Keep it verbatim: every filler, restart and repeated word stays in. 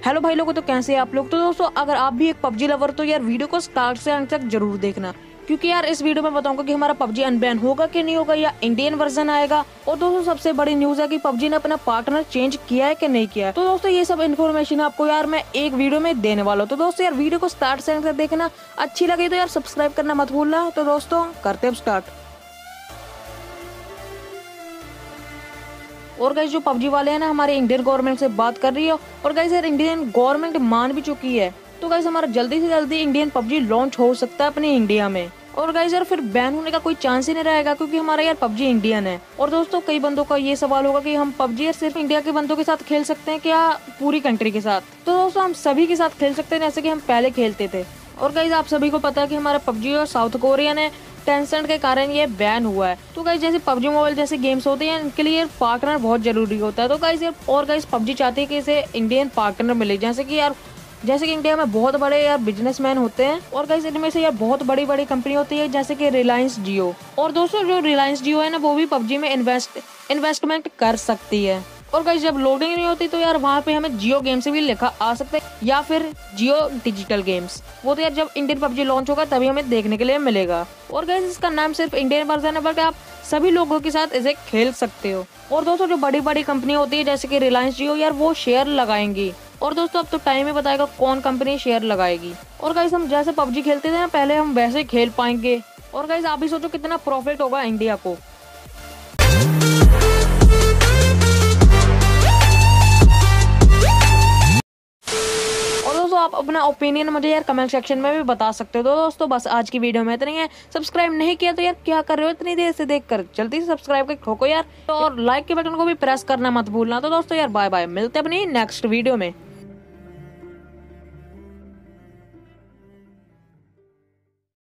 Hello भाई लोगों, तो कैसे हैं आप लोग। तो दोस्तों अगर आप भी एक पबजी लवर तो यार वीडियो को स्टार्ट से अंत तक जरूर देखना, क्योंकि यार इस वीडियो में बताऊंगा कि हमारा पबजी अनबैन होगा कि नहीं होगा या इंडियन वर्जन आएगा। और दोस्तों सबसे बड़ी न्यूज है कि पबजी ने अपना पार्टनर चेंज किया है कि नहीं किया है। तो दोस्तों ये सब इन्फॉर्मेशन आपको यार मैं एक वीडियो में देने वाला हूँ। तो दोस्तों यार वीडियो को स्टार्ट से अंत तक देखना, अच्छी लगी तो यार सब्सक्राइब करना मत भूलना। तो दोस्तों करते हैं स्टार्ट। और गाइस जो पबजी वाले हैं ना, हमारे इंडियन गवर्नमेंट से बात कर रही है और गाइस यार इंडियन गवर्नमेंट मान भी चुकी है। तो गाइस हमारा जल्दी से जल्दी इंडियन पबजी लॉन्च हो सकता है अपने इंडिया में। और गाइस यार फिर बैन होने का कोई चांस ही नहीं रहेगा, क्योंकि हमारा यार पबजी इंडियन है। और दोस्तों कई बंदों का ये सवाल होगा कि हम पबजी यार सिर्फ इंडिया के बंदों के साथ खेल सकते हैं क्या पूरी कंट्री के साथ। तो दोस्तों हम सभी के साथ खेल सकते हैं, जैसे कि हम पहले खेलते थे। और गाइस आप सभी को पता है कि हमारा पबजी और साउथ कोरिया ने टेंसेंट के कारण ये बैन हुआ है। तो गाइस जैसे पबजी मोबाइल जैसे गेम्स होते हैं, इनके लिए पार्टनर बहुत जरूरी होता है। तो गाइस यार और गाइस पबजी चाहती है कि इसे इंडियन पार्टनर मिले, जैसे कि यार जैसे कि इंडिया में बहुत बड़े यार बिजनेसमैन होते हैं। और गाइस इनमें से यार बहुत बड़ी बड़ी कंपनी होती है, जैसे कि रिलायंस जियो। और दोस्तों जो रिलायंस जियो है ना, वो भी पबजी में इन्वेस्ट इन्वेस्टमेंट कर सकती है। और गाइस जब लोडिंग नहीं होती तो यार वहाँ पे हमें जियो गेम से भी लिखा आ सकता है, या फिर जियो डिजिटल गेम्स। वो तो यार जब इंडियन पबजी लॉन्च होगा तभी हमें देखने के लिए मिलेगा। और गाइस इसका नाम सिर्फ इंडियन वर्जन है, बट आप सभी लोगों के साथ इसे खेल सकते हो। और दोस्तों जो बड़ी बड़ी कंपनी होती है, जैसे कि रिलायंस जियो, यार वो शेयर लगाएंगी। और दोस्तों अब तो टाइम ही बताएगा कौन कंपनी शेयर लगाएगी। और गाइस हम जैसे पबजी खेलते थे ना पहले, हम वैसे खेल पाएंगे। और गाइस आप भी सोचो कितना प्रॉफिट होगा इंडिया को। आप अपना ओपिनियन मुझे यार कमेंट सेक्शन में भी बता सकते हो। तो दोस्तों बस आज की वीडियो में इतना ही है। सब्सक्राइब नहीं किया तो यार क्या कर रहे हो इतनी देर से देखकर, जल्दी से सब्सक्राइब करके ठोको यार, और लाइक के बटन को भी प्रेस करना मत भूलना। तो दोस्तों यार बाय बाय, मिलते हैं अपनी नेक्स्ट वीडियो में।